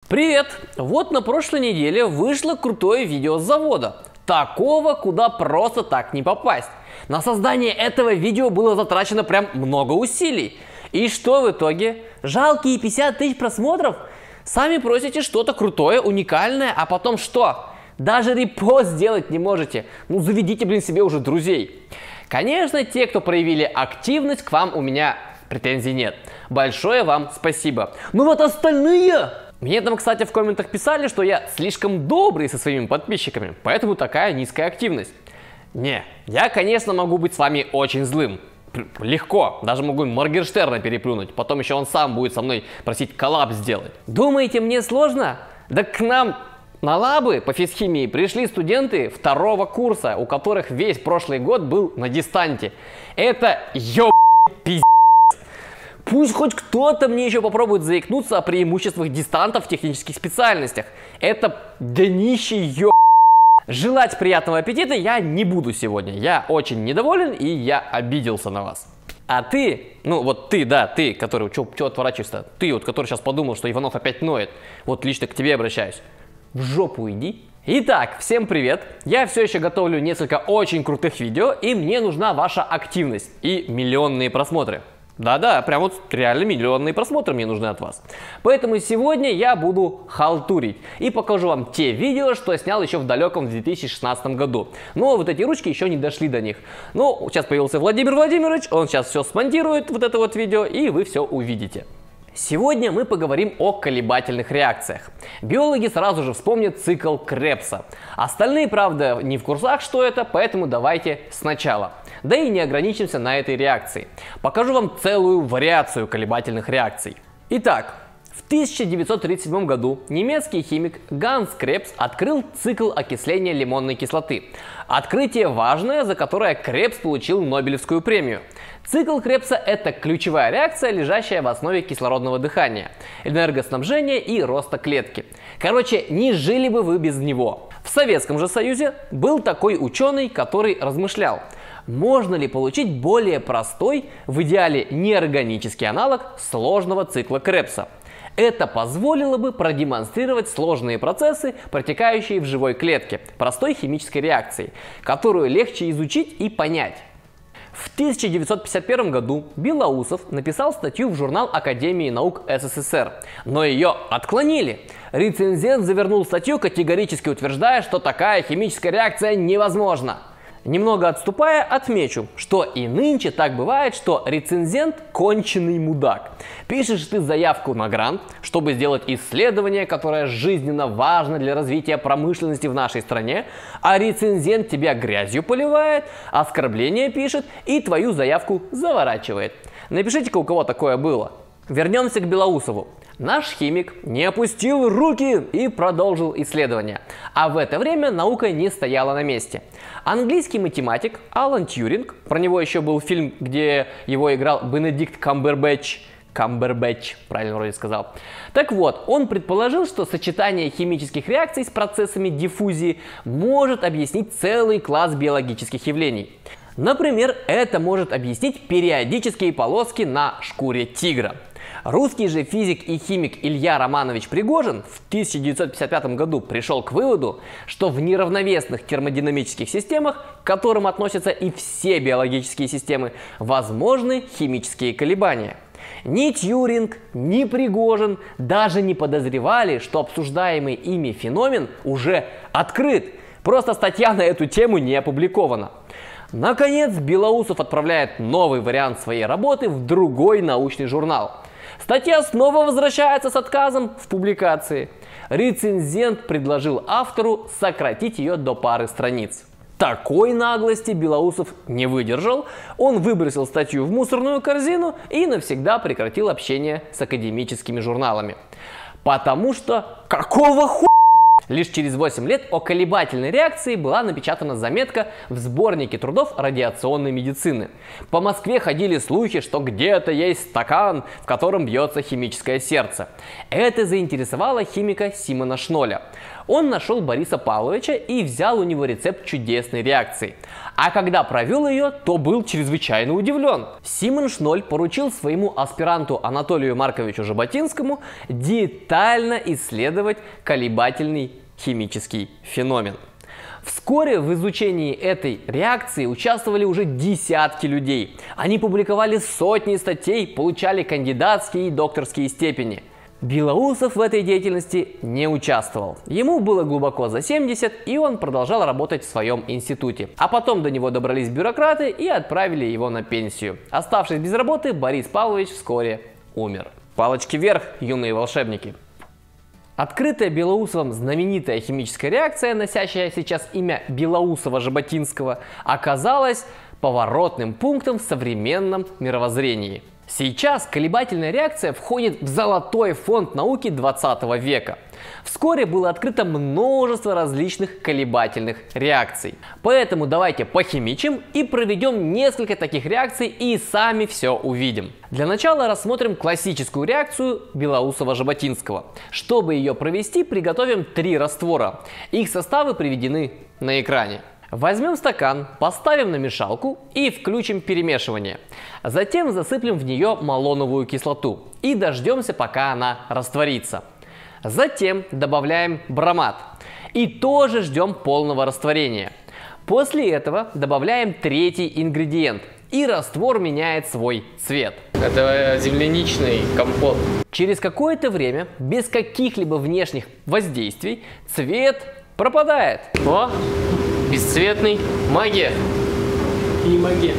Привет! Вот на прошлой неделе вышло крутое видео с завода. Такого, куда просто так не попасть. На создание этого видео было затрачено прям много усилий. И что в итоге? Жалкие 50 тысяч просмотров? Сами просите что-то крутое, уникальное, а потом что? Даже репост сделать не можете. Ну заведите, блин, себе уже друзей. Конечно, те, кто проявили активность, к вам у меня претензий нет. Большое вам спасибо. Ну вот остальные... Мне там, кстати, в комментах писали, что я слишком добрый со своими подписчиками, поэтому такая низкая активность. Не, я, конечно, могу быть с вами очень злым. Легко, даже могу Моргенштерна переплюнуть, потом еще он сам будет со мной просить коллаб сделать. Думаете, мне сложно? Да к нам на лабы по физхимии пришли студенты второго курса, у которых весь прошлый год был на дистанте. Это пиздец. Пусть хоть кто-то мне еще попробует заикнуться о преимуществах дистанта в технических специальностях. Это днище Желать приятного аппетита я не буду сегодня. Я очень недоволен и я обиделся на вас. А ты, ну вот ты, да, ты, который, чё отворачиваешься? Ты вот, который сейчас подумал, что Иванов опять ноет. Вот лично к тебе обращаюсь. В жопу иди. Итак, всем привет! Я все еще готовлю несколько очень крутых видео, и мне нужна ваша активность и миллионные просмотры. Да-да, прям вот реально миллионные просмотры мне нужны от вас. Поэтому сегодня я буду халтурить и покажу вам те видео, что я снял еще в далеком 2016 году. Но вот эти ручки еще не дошли до них. Но сейчас появился Владимир Владимирович, он сейчас все смонтирует, вот это вот видео, и вы все увидите. Сегодня мы поговорим о колебательных реакциях. Биологи сразу же вспомнят цикл Кребса. Остальные, правда, не в курсах, что это, поэтому давайте сначала. Да и не ограничимся на этой реакции. Покажу вам целую вариацию колебательных реакций. Итак, в 1937 году немецкий химик Ганс Кребс открыл цикл окисления лимонной кислоты. Открытие важное, за которое Кребс получил Нобелевскую премию. Цикл Кребса – это ключевая реакция, лежащая в основе кислородного дыхания, энергоснабжения и роста клетки. Короче, не жили бы вы без него. В Советском же Союзе был такой ученый, который размышлял, можно ли получить более простой, в идеале неорганический аналог сложного цикла Кребса. Это позволило бы продемонстрировать сложные процессы, протекающие в живой клетке, простой химической реакции, которую легче изучить и понять. В 1951 году Белоусов написал статью в журнал Академии наук СССР, но ее отклонили. Рецензент завернул статью, категорически утверждая, что такая химическая реакция невозможна. Немного отступая, отмечу, что и нынче так бывает, что рецензент конченый мудак. Пишешь ты заявку на грант, чтобы сделать исследование, которое жизненно важно для развития промышленности в нашей стране, а рецензент тебя грязью поливает, оскорбления пишет и твою заявку заворачивает. Напишите-ка, у кого такое было. Вернемся к Белоусову. Наш химик не опустил руки и продолжил исследования. А в это время наука не стояла на месте. Английский математик Алан Тьюринг, про него еще был фильм, где его играл Бенедикт Камбербэтч, правильно вроде сказал. Так вот, он предположил, что сочетание химических реакций с процессами диффузии может объяснить целый класс биологических явлений. Например, это может объяснить периодические полоски на шкуре тигра. Русский же физик и химик Илья Романович Пригожин в 1955 году пришел к выводу, что в неравновесных термодинамических системах, к которым относятся и все биологические системы, возможны химические колебания. Ни Тьюринг, ни Пригожин даже не подозревали, что обсуждаемый ими феномен уже открыт. Просто статья на эту тему не опубликована. Наконец, Белоусов отправляет новый вариант своей работы в другой научный журнал. Статья снова возвращается с отказом в публикации. Рецензент предложил автору сократить ее до пары страниц. Такой наглости Белоусов не выдержал, он выбросил статью в мусорную корзину и навсегда прекратил общение с академическими журналами. Потому что какого хуя? Лишь через 8 лет о колебательной реакции была напечатана заметка в сборнике трудов радиационной медицины. По Москве ходили слухи, что где-то есть стакан, в котором бьется химическое сердце. Это заинтересовало химика Симона Шноля. Он нашел Бориса Павловича и взял у него рецепт чудесной реакции. А когда провел ее, то был чрезвычайно удивлен. Симон Шноль поручил своему аспиранту Анатолию Марковичу Жаботинскому детально исследовать колебательный химический феномен. Вскоре в изучении этой реакции участвовали уже десятки людей. Они публиковали сотни статей, получали кандидатские и докторские степени. Белоусов в этой деятельности не участвовал. Ему было глубоко за 70, и он продолжал работать в своем институте. А потом до него добрались бюрократы и отправили его на пенсию. Оставшись без работы, Борис Павлович вскоре умер. Палочки вверх, юные волшебники! Открытая Белоусовым знаменитая химическая реакция, носящая сейчас имя Белоусова-Жаботинского, оказалась поворотным пунктом в современном мировоззрении. Сейчас колебательная реакция входит в золотой фонд науки 20 века. Вскоре было открыто множество различных колебательных реакций. Поэтому давайте похимичим и проведем несколько таких реакций и сами все увидим. Для начала рассмотрим классическую реакцию Белоусова-Жаботинского. Чтобы ее провести, приготовим 3 раствора. Их составы приведены на экране. Возьмем стакан, поставим на мешалку и включим перемешивание. Затем засыплем в нее малоновую кислоту и дождемся, пока она растворится. Затем добавляем бромат и тоже ждем полного растворения. После этого добавляем 3-й ингредиент, и раствор меняет свой цвет. Это земляничный компот. Через какое-то время, без каких-либо внешних воздействий, цвет пропадает. О! Бесцветный. Магия. И магия.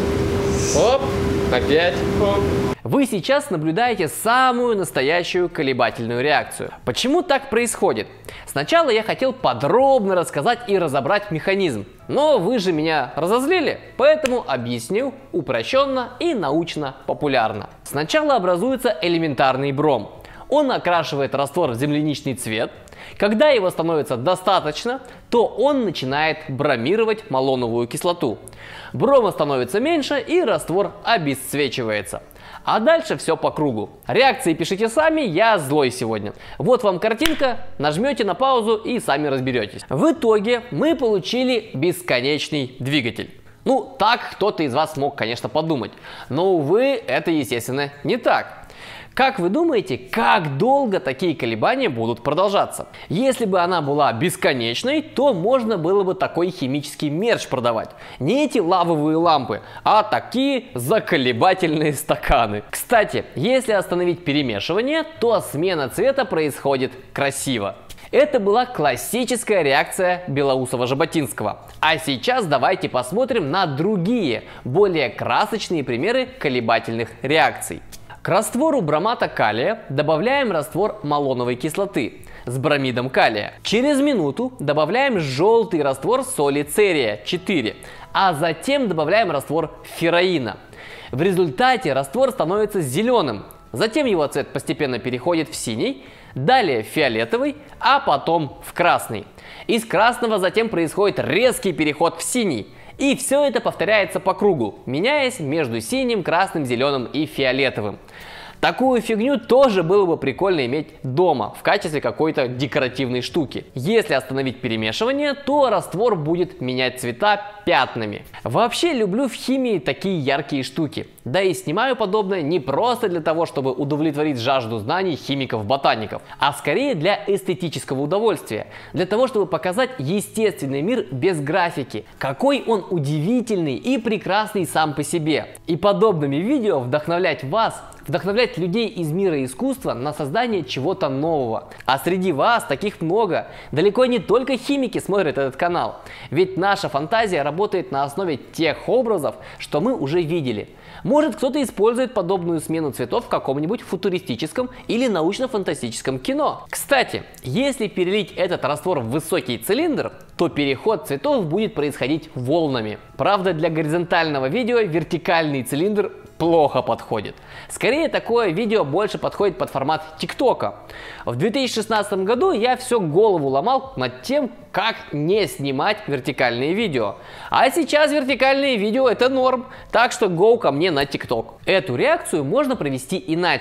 Оп, опять. Оп. Вы сейчас наблюдаете самую настоящую колебательную реакцию. Почему так происходит? Сначала я хотел подробно рассказать и разобрать механизм, но вы же меня разозлили, поэтому объясню упрощенно и научно-популярно. Сначала образуется элементарный бром. Он окрашивает раствор в земляничный цвет. Когда его становится достаточно, то он начинает бромировать малоновую кислоту. Брома становится меньше, и раствор обесцвечивается. А дальше все по кругу. Реакции пишите сами, я злой сегодня. Вот вам картинка, нажмете на паузу и сами разберетесь. В итоге мы получили бесконечный двигатель. Ну, так кто-то из вас мог, конечно, подумать. Но, увы, это, естественно, не так. Как вы думаете, как долго такие колебания будут продолжаться? Если бы она была бесконечной, то можно было бы такой химический мерч продавать. Не эти лавовые лампы, а такие заколебательные стаканы. Кстати, если остановить перемешивание, то смена цвета происходит красиво. Это была классическая реакция Белоусова-Жаботинского. А сейчас давайте посмотрим на другие, более красочные примеры колебательных реакций. К раствору бромата калия добавляем раствор малоновой кислоты с бромидом калия. Через минуту добавляем желтый раствор соли церия 4, а затем добавляем раствор ферроина. В результате раствор становится зеленым, затем его цвет постепенно переходит в синий, далее в фиолетовый, а потом в красный. Из красного затем происходит резкий переход в синий. И все это повторяется по кругу, меняясь между синим, красным, зеленым и фиолетовым. Такую фигню тоже было бы прикольно иметь дома в качестве какой-то декоративной штуки. Если остановить перемешивание, то раствор будет менять цвета пятнами. Вообще люблю в химии такие яркие штуки. Да и снимаю подобное не просто для того, чтобы удовлетворить жажду знаний химиков-ботаников, а скорее для эстетического удовольствия. Для того, чтобы показать естественный мир без графики. Какой он удивительный и прекрасный сам по себе. И подобными видео вдохновлять вас, вдохновлять людей из мира искусства на создание чего-то нового. А среди вас таких много. Далеко не только химики смотрят этот канал. Ведь наша фантазия работает на основе тех образов, что мы уже видели. Может, кто-то использует подобную смену цветов в каком-нибудь футуристическом или научно-фантастическом кино. Кстати, если перелить этот раствор в высокий цилиндр, то переход цветов будет происходить волнами. Правда, для горизонтального видео вертикальный цилиндр плохо подходит. Скорее, такое видео больше подходит под формат ТикТока. В 2016 году я всю голову ломал над тем, как не снимать вертикальные видео. А сейчас вертикальные видео это норм, так что go ко мне на ТикТок. Эту реакцию можно провести иначе.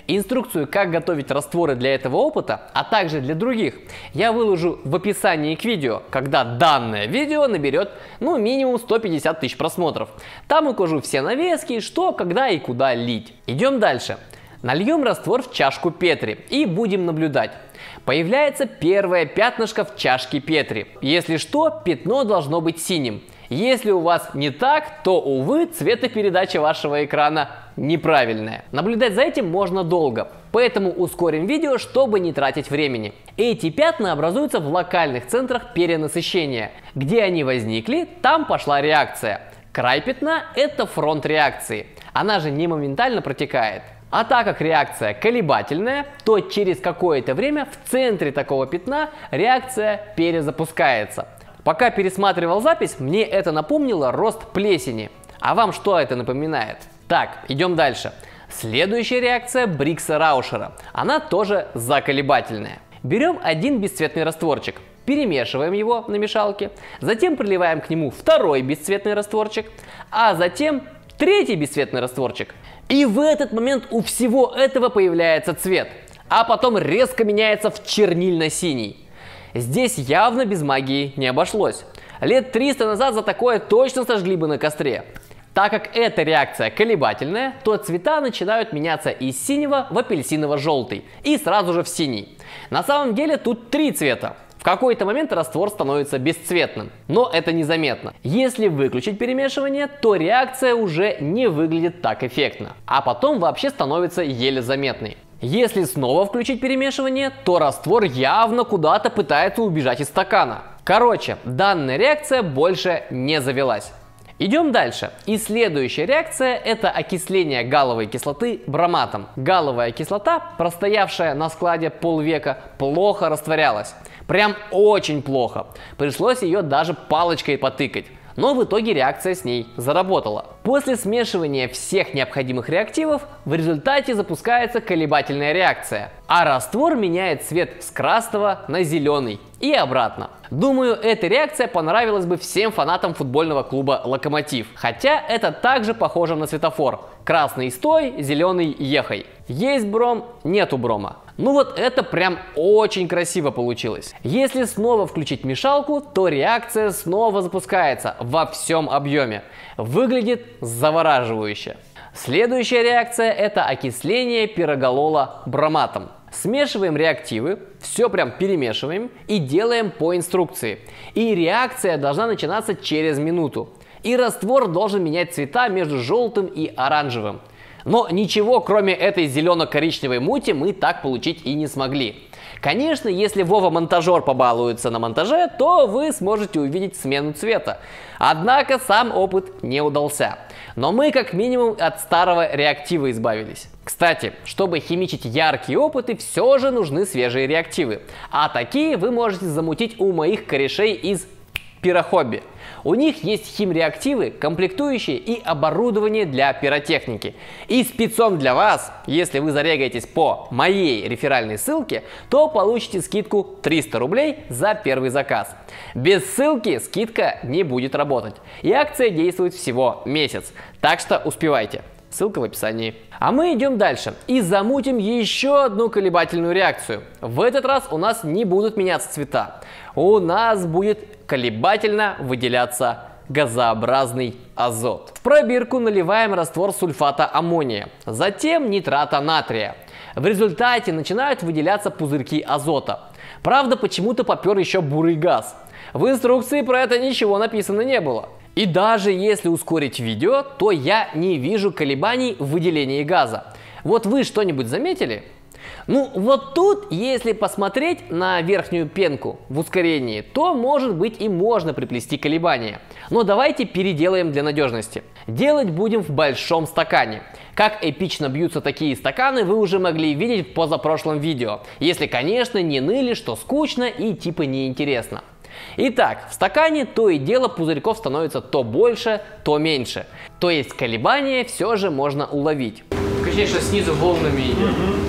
Инструкцию, как готовить растворы для этого опыта, а также для других, я выложу в описании к видео, когда данное видео наберет минимум 150 тысяч просмотров. Там укажу все навески, что, когда и куда лить. Идем дальше. Нальем раствор в чашку Петри и будем наблюдать. Появляется первое пятнышко в чашке Петри. Если что, пятно должно быть синим. Если у вас не так, то, увы, цветопередача вашего экрана неправильная. Наблюдать за этим можно долго, поэтому ускорим видео, чтобы не тратить времени. Эти пятна образуются в локальных центрах перенасыщения. Где они возникли, там пошла реакция. Край пятна – это фронт реакции. Она же не моментально протекает. А так как реакция колебательная, то через какое-то время в центре такого пятна реакция перезапускается. Пока пересматривал запись, мне это напомнило рост плесени. А вам что это напоминает? Так, идем дальше. Следующая реакция Брикса-Раушера. Она тоже заколебательная. Берем один бесцветный растворчик, перемешиваем его на мешалке, затем приливаем к нему второй бесцветный растворчик, а затем третий бесцветный растворчик. И в этот момент у всего этого появляется цвет, а потом резко меняется в чернильно-синий. Здесь явно без магии не обошлось. Лет 300 назад за такое точно сожгли бы на костре. Так как эта реакция колебательная, то цвета начинают меняться из синего в апельсиново-желтый и сразу же в синий. На самом деле тут три цвета. В какой-то момент раствор становится бесцветным, но это незаметно. Если выключить перемешивание, то реакция уже не выглядит так эффектно, а потом вообще становится еле заметной. Если снова включить перемешивание, то раствор явно куда-то пытается убежать из стакана. Короче, данная реакция больше не завелась. Идем дальше. И следующая реакция – это окисление галловой кислоты броматом. Галловая кислота, простоявшая на складе полвека, плохо растворялась. Прям очень плохо. Пришлось ее даже палочкой потыкать. Но в итоге реакция с ней заработала. После смешивания всех необходимых реактивов в результате запускается колебательная реакция, а раствор меняет цвет с красного на зеленый и обратно. Думаю, эта реакция понравилась бы всем фанатам футбольного клуба «Локомотив». Хотя это также похоже на светофор. Красный стой, зеленый ехай. Есть бром, нету брома. Ну вот это прям очень красиво получилось. Если снова включить мешалку, то реакция снова запускается во всем объеме. Выглядит завораживающе. Следующая реакция – это окисление пирогалола броматом. Смешиваем реактивы, все прям перемешиваем и делаем по инструкции. И реакция должна начинаться через минуту. И раствор должен менять цвета между желтым и оранжевым. Но ничего, кроме этой зелено-коричневой мути, мы так получить и не смогли. Конечно, если Вова-монтажер побалуется на монтаже, то вы сможете увидеть смену цвета. Однако сам опыт не удался. Но мы как минимум от старого реактива избавились. Кстати, чтобы химичить яркие опыты, все же нужны свежие реактивы. А такие вы можете замутить у моих корешей из Пирохобби. У них есть химреактивы, комплектующие и оборудование для пиротехники. И спецом для вас, если вы зарегаетесь по моей реферальной ссылке, то получите скидку 300 рублей за первый заказ. Без ссылки скидка не будет работать. И акция действует всего месяц. Так что успевайте. Ссылка в описании. А мы идем дальше и замутим еще одну колебательную реакцию. В этот раз у нас не будут меняться цвета. У нас будет колебательно выделяться газообразный азот. В пробирку наливаем раствор сульфата аммония, затем нитрата натрия. В результате начинают выделяться пузырьки азота. Правда, почему-то попер еще бурый газ. В инструкции про это ничего написано не было. И даже если ускорить видео, то я не вижу колебаний в выделении газа. Вот вы что-нибудь заметили? Ну вот тут, если посмотреть на верхнюю пенку в ускорении, то может быть и можно приплести колебания. Но давайте переделаем для надежности. Делать будем в большом стакане. Как эпично бьются такие стаканы, вы уже могли видеть в позапрошлом видео. Если, конечно, не ныли, что скучно и типа неинтересно. Итак, в стакане то и дело пузырьков становится то больше, то меньше. То есть колебания все же можно уловить. Конечно, снизу волнами идет.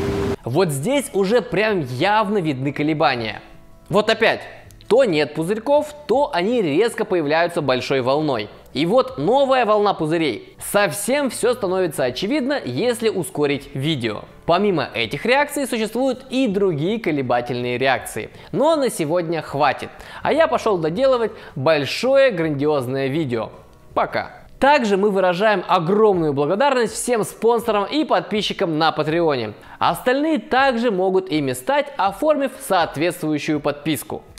Вот здесь уже прям явно видны колебания. Вот опять, то нет пузырьков, то они резко появляются большой волной. И вот новая волна пузырей. Совсем все становится очевидно, если ускорить видео. Помимо этих реакций существуют и другие колебательные реакции. Но на сегодня хватит. А я пошел доделывать большое грандиозное видео. Пока. Также мы выражаем огромную благодарность всем спонсорам и подписчикам на Патреоне. Остальные также могут ими стать, оформив соответствующую подписку.